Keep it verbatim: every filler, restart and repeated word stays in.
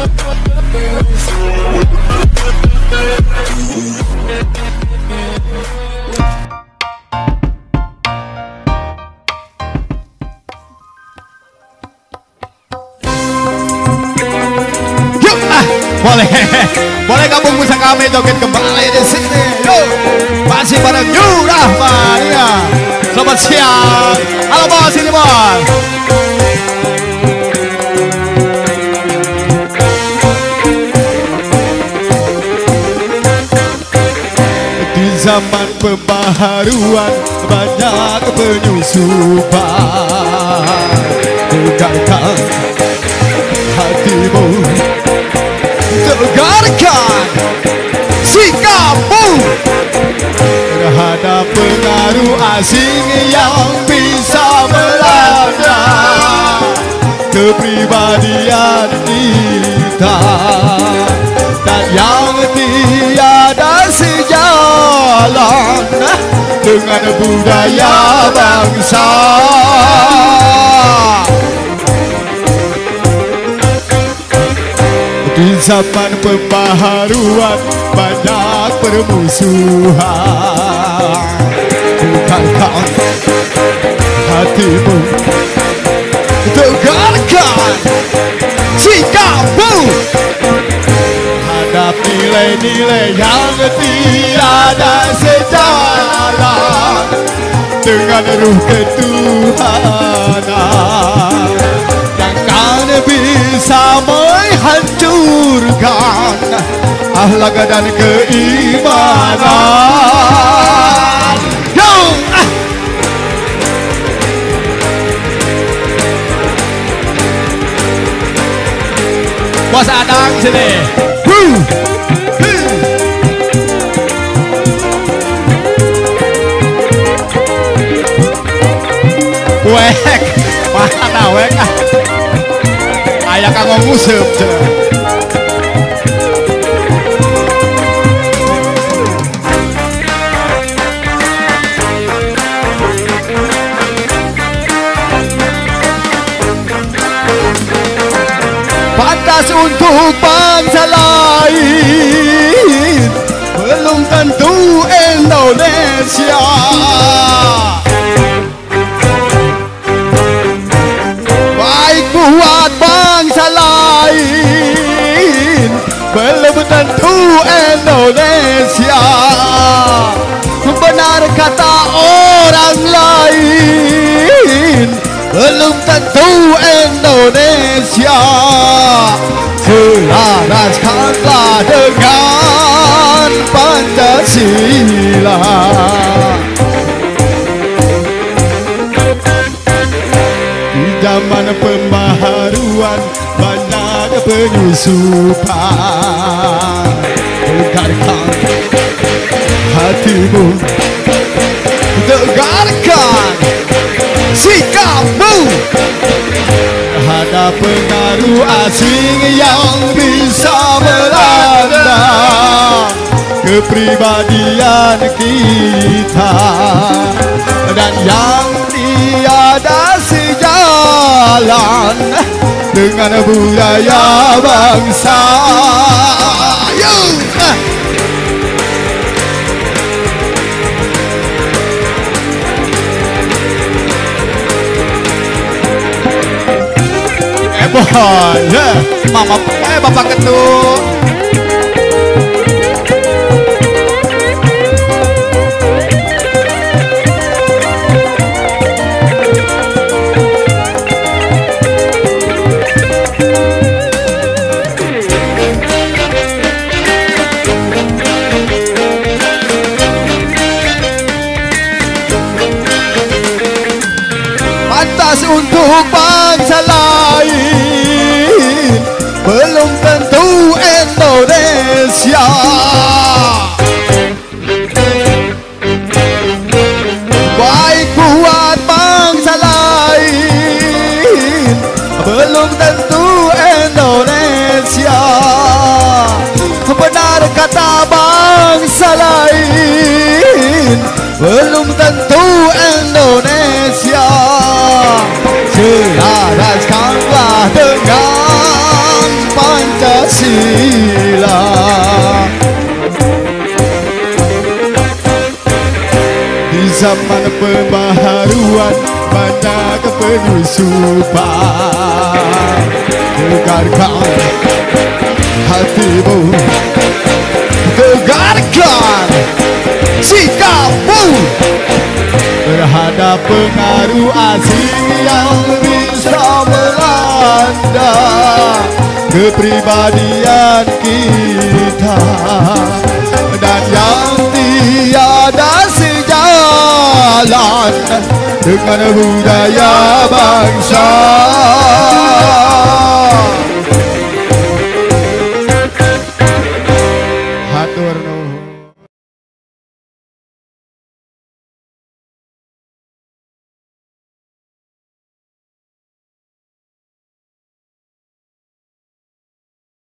Boleh, boleh gabung bersama kami joget kembali di sini. Yo, masih bareng Yu Rahmania. Selamat siang. Halo bos, sini bos. Di zaman pembaharuan banyak penyusupan. Tegarkan hatimu, tegarkan sikapmu terhadap pengaruh asing yang bisa melanda kepribadian kita dan yang tiada sejalan dengan budaya bangsa. Di zaman pembaharuan banyak permusuhan. Tegarkan hatimu, tegarkan sikapmu hadap nilai-nilai yang tiada sejalan dengan ruh ketuhanan yang kan bisa menghancurkan akhlak dan keimanan. Yo, ah. Bos Adang sini. Woo. Wek, mana wek ah? Ayah kanggo ngusep cenah. Pantas untuk bangsa lain, belum tentu Indonesia. Baik buat bangsa lain, belum tentu Indonesia. Benar kata orang lain, belum tentu Indonesia. Selaraskanlah dengan Pancasila. Di zaman pembaharuan banyak penyusupan. Tegarkan hatimu, tegarkan sikapmu terhadap pengaruh asing yang bisa melanda kepribadian kita dan yang tiada sejalan dengan budaya bangsa. Yo, ah. Boy, yeah. Mama, eh bapak ketua. Pantas untuk bangsa lain, belum tentu Indonesia. Baik buat bangsa lain, belum tentu Indonesia. Benar kata bangsa lain, belum tentu Indonesia. Selaraskanlah dengan Pancasila. zaman pembaharuan banyak penyusupan. Tegarkan hatimu, tegarkan sikapmu terhadap pengaruh asing yang bisa melanda kepribadian kita, dan yang tiada sejalan dengan budaya bangsa